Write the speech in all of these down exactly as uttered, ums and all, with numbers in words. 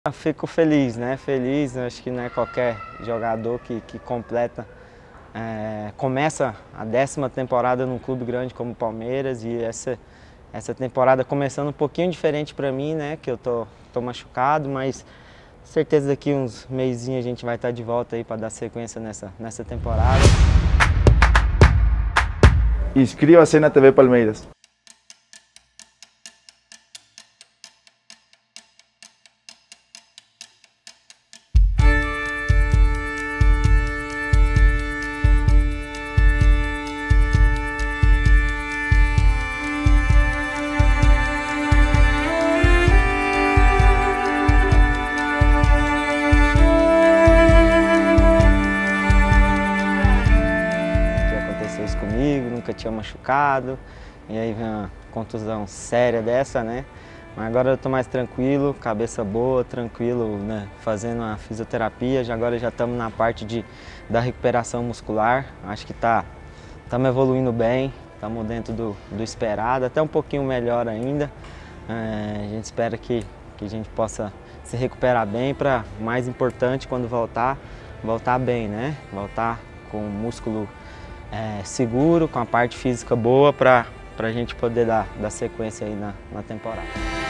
Eu fico feliz, né? Feliz, acho que não é qualquer jogador que, que completa, é, começa a décima temporada num clube grande como o Palmeiras e essa, essa temporada começando um pouquinho diferente para mim, né? Que eu tô, tô machucado, mas com certeza daqui uns meizinhos a gente vai estar de volta aí para dar sequência nessa, nessa temporada. Inscríbase na T V Palmeiras. Isso comigo, nunca tinha machucado, e aí vem uma contusão séria dessa, né? Mas agora eu tô mais tranquilo, cabeça boa, tranquilo, né? Fazendo a fisioterapia, já agora já estamos na parte de, da recuperação muscular, acho que tá, estamos evoluindo bem, estamos dentro do, do esperado, até um pouquinho melhor ainda. É, a gente espera que, que a gente possa se recuperar bem para, mais importante, quando voltar, voltar bem, né? Voltar com o músculo É, seguro, com a parte física boa para a gente poder dar, dar sequência aí na, na temporada.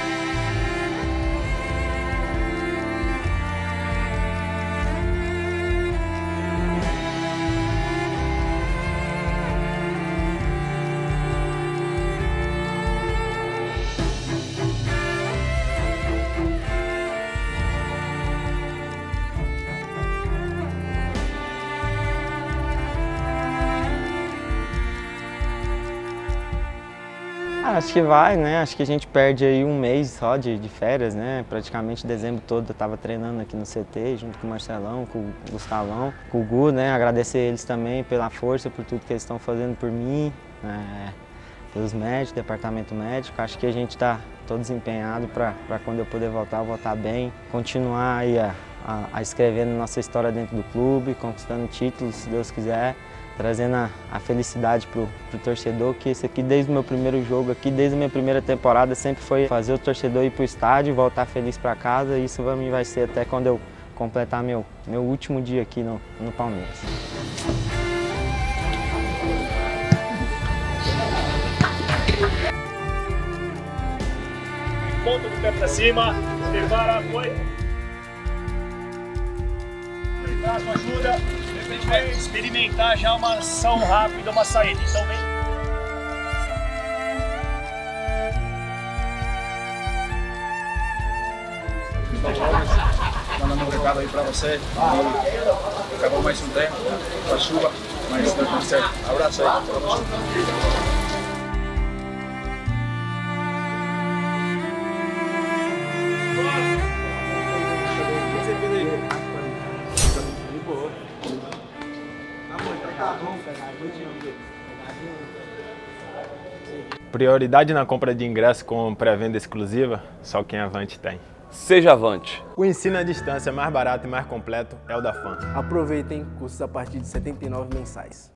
Ah, acho que vai, né? Acho que a gente perde aí um mês só de, de férias, né? Praticamente dezembro todo eu estava treinando aqui no C T, junto com o Marcelão, com o Gustavão, com o Gu, né? Agradecer eles também pela força, por tudo que eles estão fazendo por mim, é, pelos médicos, departamento médico. Acho que a gente está todo desempenhado para quando eu puder voltar, eu voltar bem, continuar aí a, a, a escrevendo nossa história dentro do clube, conquistando títulos, se Deus quiser. Trazendo a, a felicidade para o torcedor, que esse aqui desde o meu primeiro jogo aqui, desde a minha primeira temporada, sempre foi fazer o torcedor ir para o estádio, voltar feliz para casa, e isso para mim vai ser até quando eu completar meu, meu último dia aqui no, no Palmeiras. Ponta do pé para cima, prepara, foi. Braço ajuda. Experimentar já uma ação rápida, uma saída. Então vem. Mandando um recado aí pra você. Acabou mais um treino, com a chuva, mas deu tudo certo. Abraço aí, tamo junto. Prioridade na compra de ingresso com pré-venda exclusiva, só quem Avante tem. Seja Avante. O ensino à distância mais barato e mais completo é o da F A M. Aproveitem cursos a partir de setenta e nove mensais.